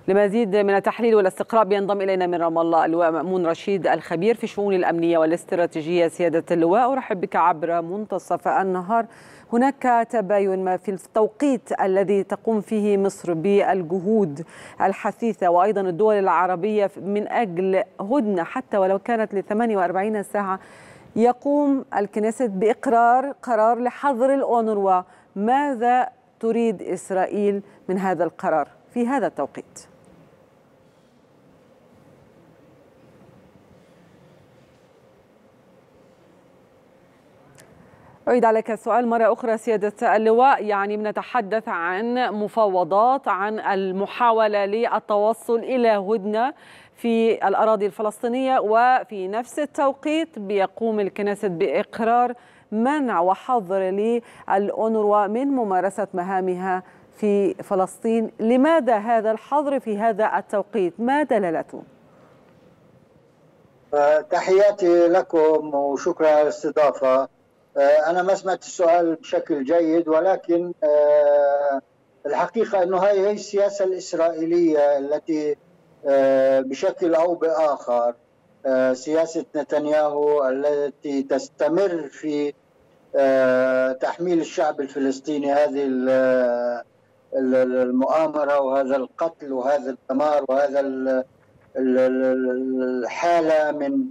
لمزيد من التحليل والاستقراء بينضم إلينا من رام الله اللواء مأمون رشيد الخبير في الشؤون الأمنية والاستراتيجية. سيادة اللواء، أرحب بك عبر منتصف النهار. هناك تباين ما في التوقيت الذي تقوم فيه مصر بالجهود الحثيثة وأيضا الدول العربية من أجل هدنة حتى ولو كانت ل 48 ساعة. يقوم الكنيست بإقرار قرار لحظر الأونروا. ماذا تريد إسرائيل من هذا القرار في هذا التوقيت؟ أعيد عليك السؤال مرة أخرى سيادة اللواء. يعني بنتحدث عن مفاوضات، عن المحاولة للتوصل إلى هدنة في الأراضي الفلسطينية، وفي نفس التوقيت بيقوم الكنيست بإقرار منع وحظر للأونروا من ممارسة مهامها في فلسطين. لماذا هذا الحظر في هذا التوقيت؟ ما دلالته؟ تحياتي لكم وشكرا على الاستضافة. أنا ما سمعت السؤال بشكل جيد، ولكن الحقيقة أنه هي السياسة الإسرائيلية التي بشكل أو بآخر سياسة نتنياهو التي تستمر في تحميل الشعب الفلسطيني هذه المؤامرة وهذا القتل وهذا الدمار وهذا الحالة من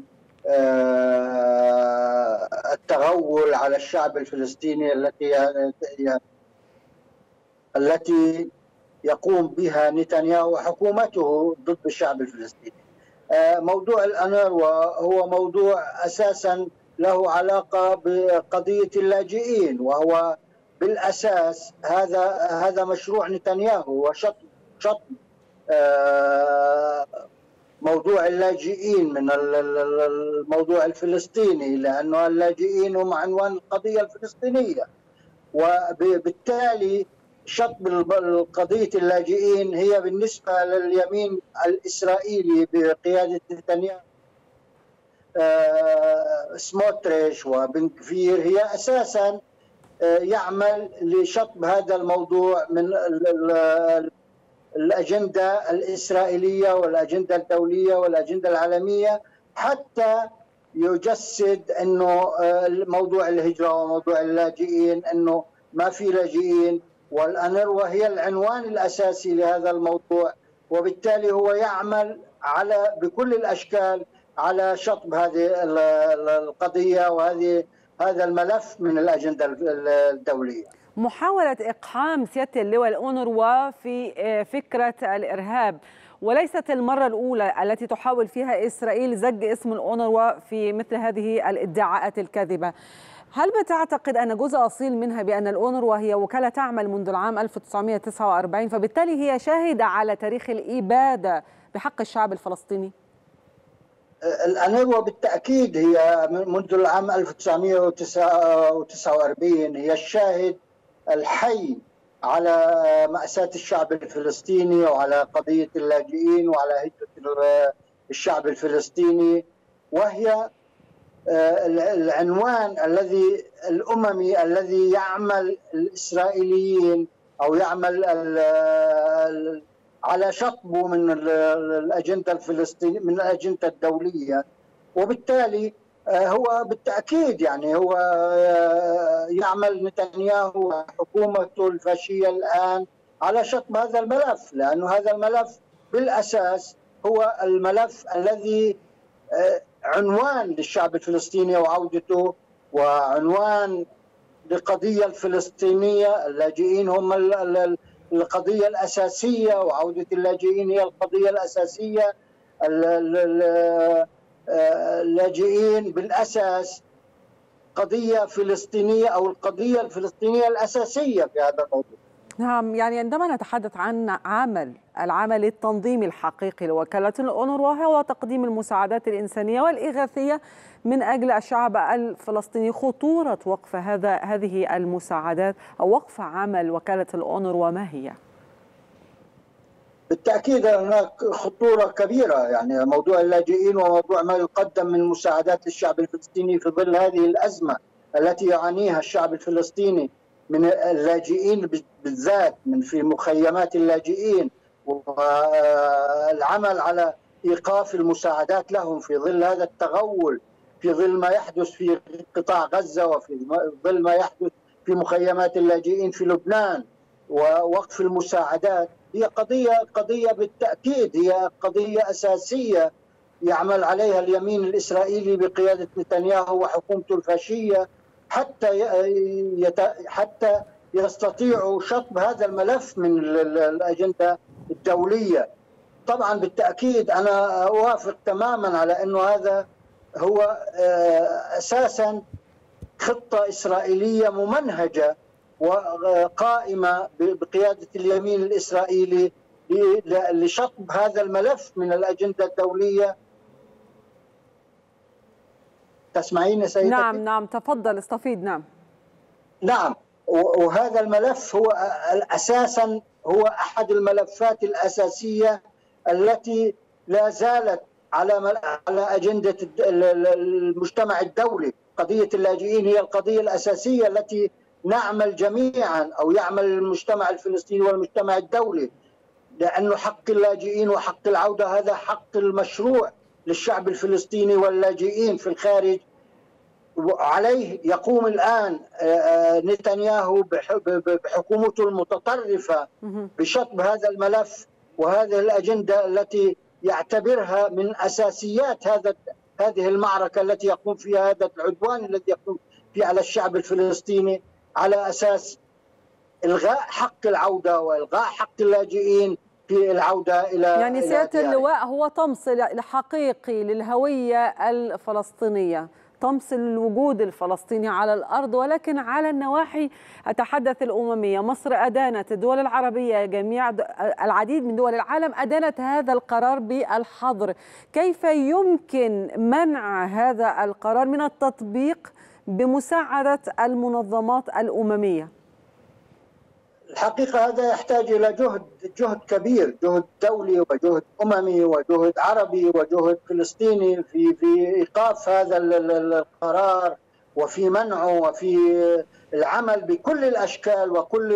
التغول على الشعب الفلسطيني التي يقوم بها نتنياهو وحكومته ضد الشعب الفلسطيني. موضوع الأونروا هو موضوع أساسا له علاقة بقضية اللاجئين، وهو بالأساس هذا مشروع نتنياهو وشطب موضوع اللاجئين من الموضوع الفلسطيني، لأنه اللاجئين هم عنوان القضية الفلسطينية، وبالتالي شطب قضية اللاجئين هي بالنسبة لليمين الإسرائيلي بقيادة نتنياهو سموتريش وبن كفير هي أساسا يعمل لشطب هذا الموضوع من الأجندة الإسرائيلية والأجندة الدولية والأجندة العالمية، حتى يجسد أنه موضوع الهجرة وموضوع اللاجئين أنه ما في لاجئين، والأونروا هي العنوان الأساسي لهذا الموضوع، وبالتالي هو يعمل بكل الأشكال على شطب هذه القضية هذا الملف من الأجندة الدولية. محاولة إقحام سيادة اللواء الأونروا في فكرة الإرهاب، وليست المرة الأولى التي تحاول فيها إسرائيل زج اسم الأونروا في مثل هذه الادعاءات الكاذبة. هل بتعتقد أن جزء أصيل منها بأن الأونروا هي وكالة تعمل منذ العام 1949، فبالتالي هي شاهدة على تاريخ الإبادة بحق الشعب الفلسطيني؟ الأونروا بالتأكيد هي منذ العام 1949 هي الشاهد الحي على مأساة الشعب الفلسطيني وعلى قضية اللاجئين وعلى هجرة الشعب الفلسطيني، وهي العنوان الأممي الذي يعمل الإسرائيليين أو يعمل على شطبه من الأجندة الفلسطينية من الأجندة الدولية، وبالتالي هو بالتأكيد يعني هو يعمل نتنياهو وحكومته الفاشية الآن على شطب هذا الملف، لأنه هذا الملف بالأساس هو الملف الذي عنوان للشعب الفلسطيني وعودته، وعنوان للقضية الفلسطينية. اللاجئين هم القضية الأساسية، وعودة اللاجئين هي القضية الأساسية. اللاجئين بالأساس قضية فلسطينية أو القضية الفلسطينية الأساسية في هذا الموضوع. نعم، يعني عندما نتحدث عن العمل التنظيمي الحقيقي لوكالة الأونروا هو تقديم المساعدات الإنسانية والإغاثية من أجل الشعب الفلسطيني. خطورة وقف هذه المساعدات أو وقف عمل وكالة الأونروا ما هي؟ بالتأكيد هناك خطورة كبيرة، يعني موضوع اللاجئين وموضوع ما يقدم من مساعدات للشعب الفلسطيني في ظل هذه الأزمة التي يعانيها الشعب الفلسطيني من اللاجئين بالذات، من في مخيمات اللاجئين والعمل على إيقاف المساعدات لهم في ظل هذا التغول، في ظل ما يحدث في قطاع غزة، وفي ظل ما يحدث في مخيمات اللاجئين في لبنان، ووقف المساعدات. هي قضية بالتأكيد، هي قضية أساسية يعمل عليها اليمين الإسرائيلي بقيادة نتنياهو وحكومته الفاشية حتى يستطيعوا شطب هذا الملف من الأجندة الدولية. طبعا بالتأكيد أنا أوافق تماما على أنه هذا هو أساسا خطة إسرائيلية ممنهجة وقائمة بقيادة اليمين الإسرائيلي لشطب هذا الملف من الأجندة الدولية. تسمعين سيدتي؟ نعم تفضل استفيد. نعم، وهذا الملف هو أساسا هو أحد الملفات الأساسية التي لا زالت على أجندة المجتمع الدولي. قضية اللاجئين هي القضية الأساسية التي نعمل جميعا، أو يعمل المجتمع الفلسطيني والمجتمع الدولي، لأنه حق اللاجئين وحق العودة هذا حق المشروع للشعب الفلسطيني واللاجئين في الخارج. عليه يقوم الآن نتنياهو بحكومته المتطرفة بشطب هذا الملف وهذه الأجندة التي يعتبرها من أساسيات هذه المعركة التي يقوم فيها هذا العدوان الذي يقوم فيه على الشعب الفلسطيني، على أساس إلغاء حق العودة وإلغاء حق اللاجئين في العودة إلى يعني سيادة اللواء هو طمس الحقيقي للهوية الفلسطينية، طمس الوجود الفلسطيني على الأرض، ولكن على النواحي أتحدث الأممية. مصر أدانت، الدول العربية، جميع العديد من دول العالم أدانت هذا القرار بالحظر. كيف يمكن منع هذا القرار من التطبيق بمساعدة المنظمات الأممية؟ الحقيقة هذا يحتاج إلى جهد كبير، جهد دولي وجهد أممي وجهد عربي وجهد فلسطيني في إيقاف هذا القرار وفي منعه وفي العمل بكل الأشكال وكل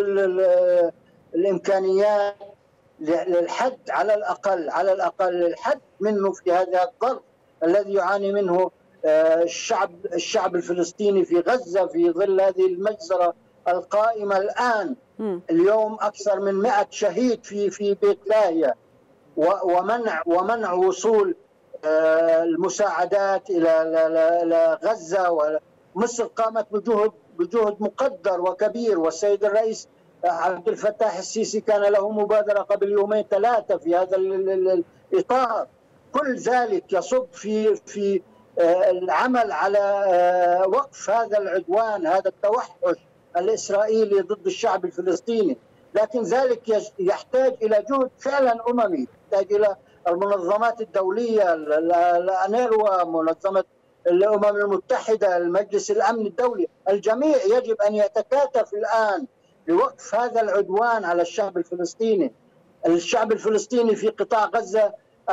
الإمكانيات للحد على الأقل الحد منه في هذا الظرف الذي يعاني منه الشعب الفلسطيني في غزة في ظل هذه المجزرة القائمة الآن. اليوم أكثر من 100 شهيد في بيت لاهيا، ومنع وصول المساعدات إلى غزة. ومصر قامت بجهد مقدر وكبير، والسيد الرئيس عبد الفتاح السيسي كان له مبادرة قبل 2-3 في هذا الإطار. كل ذلك يصب في العمل على وقف هذا العدوان، هذا التوحش الإسرائيلي ضد الشعب الفلسطيني. لكن ذلك يحتاج إلى جهد فعلا أممي، يحتاج إلى المنظمات الدولية، الأنروا، منظمة الأمم المتحدة، المجلس الأمن الدولي. الجميع يجب أن يتكاتف الآن لوقف هذا العدوان على الشعب الفلسطيني. الشعب الفلسطيني في قطاع غزة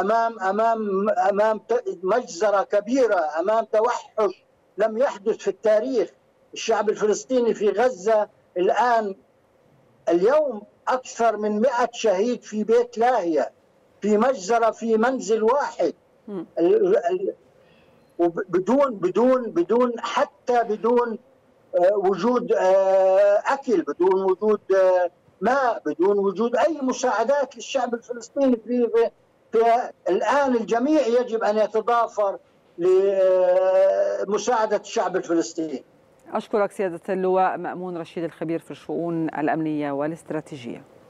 أمام مجزرة كبيرة، أمام توحش لم يحدث في التاريخ. الشعب الفلسطيني في غزة اليوم أكثر من 100 شهيد في بيت لاهيا، في مجزرة في منزل واحد، بدون وجود أكل، بدون وجود ماء، بدون وجود أي مساعدات للشعب الفلسطيني. الآن الجميع يجب أن يتضافر لمساعدة الشعب الفلسطيني. أشكرك سيادة اللواء مأمون رشيد، الخبير في الشؤون الأمنية والاستراتيجية.